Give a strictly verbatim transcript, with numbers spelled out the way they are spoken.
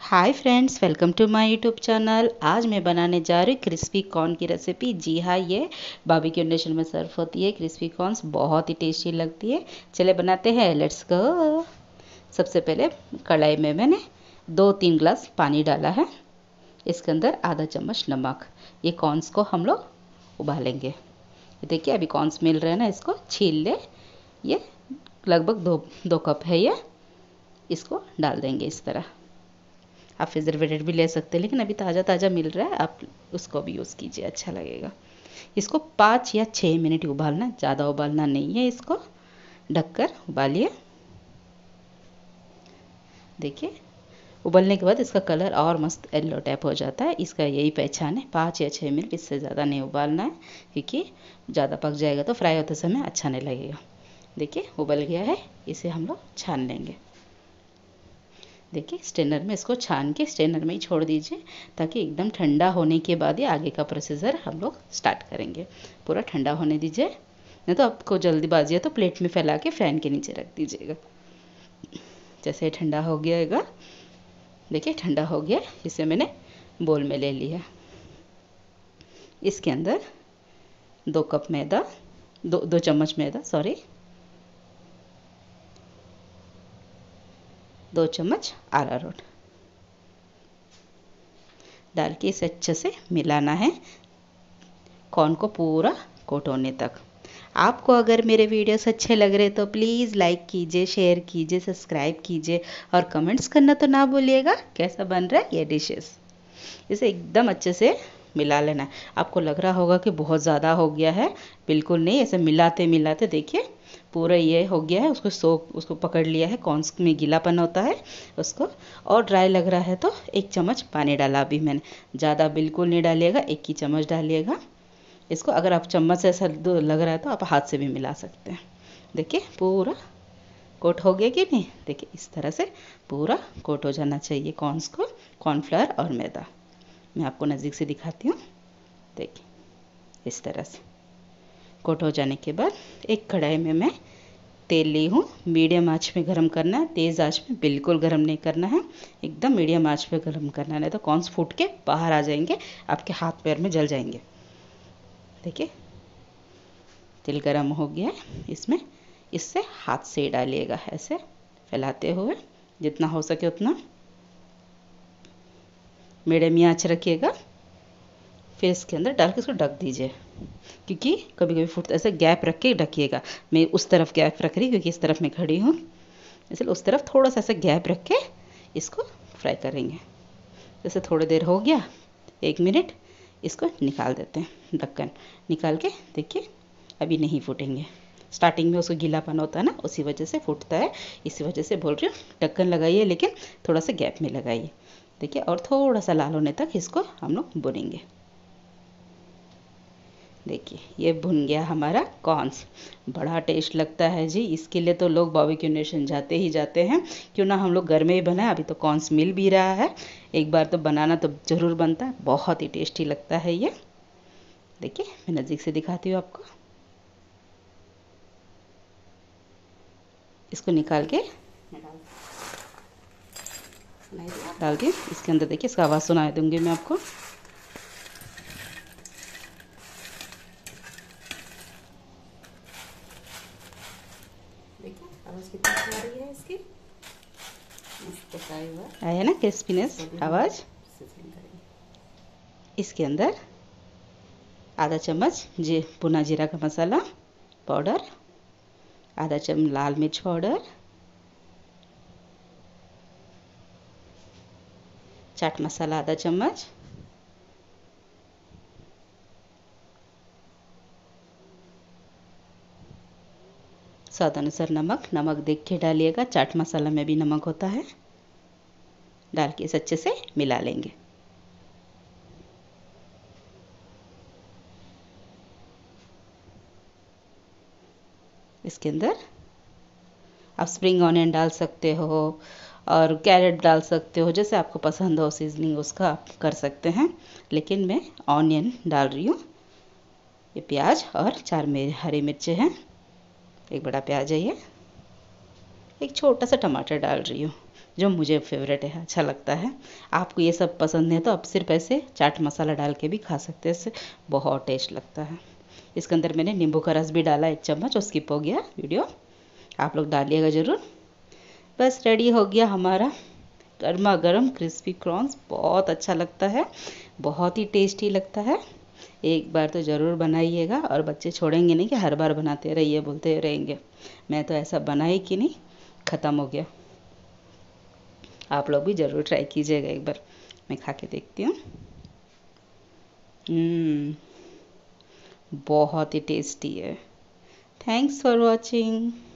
Hi friends, welcome to my YouTube channel. आज मैं बनाने जा रही हूँ क्रिस्पी कॉर्न की रेसिपी। जी हाँ, ये बारबेक्यू नेशन में सर्व होती है। क्रिस्पी कॉर्न्स बहुत ही टेस्टी लगती है। चले बनाते हैं, लेट्स गो। सबसे पहले कढ़ाई में मैंने दो तीन गिलास पानी डाला है। इसके अंदर आधा चम्मच नमक। ये कॉर्न्स को हम लोग उबालेंगे। देखिए अभी कॉर्न्स मिल रहे हैं ना, इसको छील ले। ये लगभग दो दो कप है ये। इसको डाल देंगे इस तरह। आप प्रिजर्वेटिव भी ले सकते हैं, लेकिन अभी ताज़ा ताज़ा मिल रहा है, आप उसको भी यूज़ कीजिए, अच्छा लगेगा। इसको पाँच या छः मिनट उबालना, ज़्यादा उबालना नहीं है। इसको ढककर उबालिए। देखिए उबलने के बाद इसका कलर और मस्त येलो टाइप हो जाता है। इसका यही पहचान है। पाँच या छः मिनट, इससे ज़्यादा नहीं उबालना है, क्योंकि ज़्यादा पक जाएगा तो फ्राई होते समय अच्छा नहीं लगेगा। देखिए उबल गया है, इसे हम लोग छान लेंगे। देखिए स्ट्रेनर में इसको छान के स्ट्रेनर में ही छोड़ दीजिए, ताकि एकदम ठंडा होने के बाद ही आगे का प्रोसीजर हम लोग स्टार्ट करेंगे। पूरा ठंडा होने दीजिए, नहीं तो आपको जल्दीबाजी है तो प्लेट में फैला के फैन के नीचे रख दीजिएगा। जैसे ठंडा हो गया, देखिए ठंडा हो गया। इसे मैंने बोल में ले लिया। इसके अंदर दो कप मैदा, दो दो चम्मच मैदा सॉरी दो चम्मच अरारोट डाल के इसे अच्छे से मिलाना है, कॉर्न को पूरा कोट होने तक। आपको अगर मेरे वीडियोस अच्छे लग रहे तो प्लीज़ लाइक कीजिए, शेयर कीजिए, सब्सक्राइब कीजिए और कमेंट्स करना तो ना भूलिएगा। कैसा बन रहा है ये डिशेस। इसे एकदम अच्छे से मिला लेना है। आपको लग रहा होगा कि बहुत ज़्यादा हो गया है, बिल्कुल नहीं। ऐसे मिलाते मिलाते देखिए पूरा ये हो गया है। उसको सोख उसको पकड़ लिया है, कॉर्न्स में गीलापन होता है उसको। और ड्राई लग रहा है तो एक चम्मच पानी डाला अभी मैंने। ज़्यादा बिल्कुल नहीं डालिएगा, एक ही चम्मच डालिएगा इसको। अगर आप चम्मच से ऐसा लग रहा है तो आप हाथ से भी मिला सकते हैं। देखिए पूरा कोट हो गया कि नहीं। देखिए इस तरह से पूरा कोट हो जाना चाहिए कॉर्न्स को, कॉर्नफ्लावर और मैदा। मैं आपको नज़दीक से दिखाती हूँ। देखिए इस तरह से कोट हो जाने के बाद एक कढ़ाई में मैं तेल ली हूँ। मीडियम आंच में गरम करना है, तेज़ आंच में बिल्कुल गरम नहीं करना है। एकदम मीडियम आंच पे गरम करना है, नहीं तो कॉर्न्स फूट के बाहर आ जाएंगे, आपके हाथ पैर में जल जाएंगे। देखिए तेल गरम हो गया है। इसमें इससे हाथ से डालिएगा, ऐसे फैलाते हुए, जितना हो सके उतना मीडियम आंच रखिएगा। फिर इसके अंदर डाल के इसको ढक दीजिए, क्योंकि कभी कभी फूटता, ऐसे गैप रख के ढकिएगा। मैं उस तरफ गैप रख रही क्योंकि इस तरफ मैं खड़ी हूँ, इसलिए उस तरफ थोड़ा सा ऐसा गैप रख के इसको फ्राई करेंगे। जैसे थोड़ी देर हो गया, एक मिनट, इसको निकाल देते हैं। ढक्कन निकाल के देखिए अभी नहीं फूटेंगे। स्टार्टिंग में उसको गीलापन होता है ना, उसी वजह से फूटता है। इसी वजह से बोल रही हूँ ढक्कन लगाइए, लेकिन थोड़ा सा गैप में लगाइए। देखिए और थोड़ा सा लाल होने तक इसको हम लोग भुनेंगे। देखिए ये भुन गया हमारा कॉर्न्स। बड़ा टेस्ट लगता है जी। इसके लिए तो लोग बारबेक्यू नेशन जाते ही जाते हैं। क्यों ना हम लोग घर में ही बनाए। अभी तो कॉर्न्स मिल भी रहा है, एक बार तो बनाना तो ज़रूर बनता है। बहुत ही टेस्टी लगता है ये। देखिए मैं नज़दीक से दिखाती हूँ आपको। इसको निकाल के डाल के इसके अंदर देखिए, इसका आवाज़ सुना दूँगी मैं आपको। देखिए आवाज़ कितनी आ रही है इसकी, आया है ना क्रिस्पीनेस आवाज़। इसके अंदर आधा चम्मच जी भुना जीरा का मसाला पाउडर, आधा चम्मच लाल मिर्च पाउडर, चाट मसाला आधा चम्मच, स्वाद अनुसार नमक। नमक देख के डालिएगा, चाट मसाला में भी नमक होता है। डाल के इसे अच्छे से मिला लेंगे। इसके अंदर आप स्प्रिंग ऑनियन डाल सकते हो और कैरेट डाल सकते हो, जैसे आपको पसंद हो सीजनिंग उसका आप कर सकते हैं। लेकिन मैं ऑनियन डाल रही हूँ। ये प्याज और चार मेरे हरी मिर्चें हैं। एक बड़ा प्याज है ये। एक छोटा सा टमाटर डाल रही हूँ, जो मुझे फेवरेट है, अच्छा लगता है। आपको ये सब पसंद है तो आप सिर्फ ऐसे चाट मसाला डाल के भी खा सकते हैं, इससे बहुत टेस्ट लगता है। इसके अंदर मैंने नींबू का रस भी डाला एक चम्मच, और स्किप हो गया वीडियो, आप लोग डालिएगा ज़रूर। बस रेडी हो गया हमारा गर्मा गर्म क्रिस्पी प्रॉन्स। बहुत अच्छा लगता है, बहुत ही टेस्टी लगता है। एक बार तो ज़रूर बनाइएगा, और बच्चे छोड़ेंगे नहीं कि हर बार बनाते रहिए बोलते रहेंगे। मैं तो ऐसा बनाई कि नहीं, ख़त्म हो गया। आप लोग भी ज़रूर ट्राई कीजिएगा एक बार। मैं खा के देखती हूँ। हम्म, बहुत ही टेस्टी है। Thanks for watching.